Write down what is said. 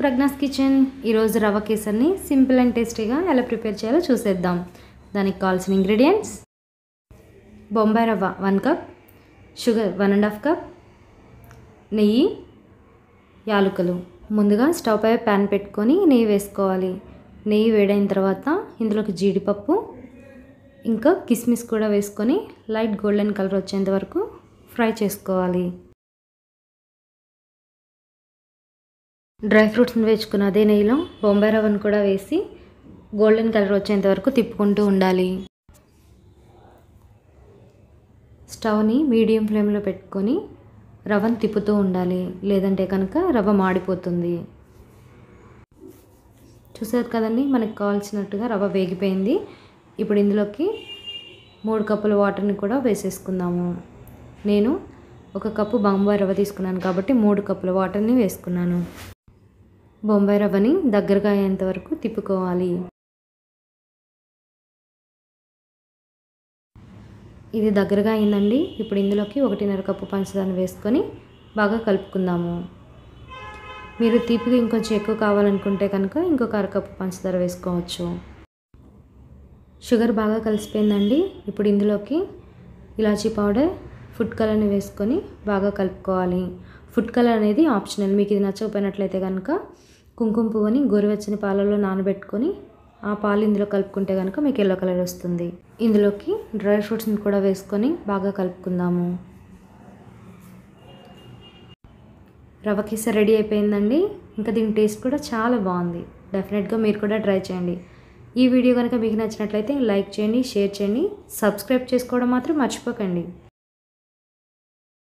Pragna's kitchen. ఈరోజు రవ్వ కేసర్ని simple and టేస్టీగా ఎలా ప్రిపేర్ చేయాలో చూసేద్దాం. దానికి కావాల్సిన ఇంగ్రీడియంట్స్: బొంబాయి రవ్వ 1 కప్, షుగర్ 1.5 కప్, నెయ్యి, యాలకులు. ముందుగా స్టవ్ పై ప్యాన్ పెట్టుకొని నెయ్యి వేసుకోవాలి. నెయ్యి వేడైన తర్వాత ఇందులోకి జీడిపప్పు ఇంకా కిస్మిస్ కూడా వేసుకొని లైట్ గోల్డెన్ కలర్ వచ్చేంత వరకు ఫ్రై చేసుకోవాలి. డ్రై ఫ్రూట్స్ని వేసుకున్న అదే నెయ్యిలో బొంబాయి రవ్వను కూడా వేసి గోల్డెన్ కలర్ వచ్చేంత వరకు తిప్పుకుంటూ ఉండాలి. స్టవ్ని మీడియం ఫ్లేమ్లో పెట్టుకొని రవ్వను తిప్పుతూ ఉండాలి, లేదంటే కనుక రవ్వ మాడిపోతుంది. చూసారు కదండి, మనకు కావాల్సినట్టుగా రవ్వ వేగిపోయింది. ఇప్పుడు ఇందులోకి 3 కప్పుల వాటర్ని కూడా వేసేసుకుందాము. నేను 1 కప్పు బొంబాయి రవ్వ తీసుకున్నాను కాబట్టి 3 కప్పుల వాటర్ని వేసుకున్నాను. బొంబాయి రవ్వని దగ్గరగా అయ్యేంత వరకు తిప్పుకోవాలి. ఇది దగ్గరగా అయిందండి. ఇప్పుడు ఇందులోకి 1.5 కప్పు పంచదార వేసుకొని బాగా కలుపుకుందాము. మీరు తీపిగా ఇంకొంచెం ఎక్కువ కావాలనుకుంటే కనుక ఇంకొక 1/2 కప్పు పంచదార వేసుకోవచ్చు. షుగర్ బాగా కలిసిపోయిందండి. ఇప్పుడు ఇందులోకి ఇలాచీ పౌడర్, ఫుడ్ కలర్ని వేసుకొని బాగా కలుపుకోవాలి. ఫుడ్ కలర్ అనేది ఆప్షనల్. మీకు ఇది నచ్చకపోయినట్లయితే కనుక కుంకుమ పువ్వుని గోరువెచ్చని పాలలో నానబెట్టుకొని ఆ పాలు ఇందులో కలుపుకుంటే కనుక మీకు ఎల్లో కలర్ వస్తుంది. ఇందులోకి డ్రై ఫ్రూట్స్ని కూడా వేసుకొని బాగా కలుపుకుందాము. రవ్వ కేసర్ రెడీ అయిపోయిందండి. ఇంకా దీని టేస్ట్ కూడా చాలా బాగుంది. డెఫినెట్గా మీరు కూడా ట్రై చేయండి. ఈ వీడియో కనుక మీకు నచ్చినట్లయితే లైక్ చేయండి, షేర్ చేయండి, సబ్స్క్రైబ్ చేసుకోవడం మాత్రం మర్చిపోకండి.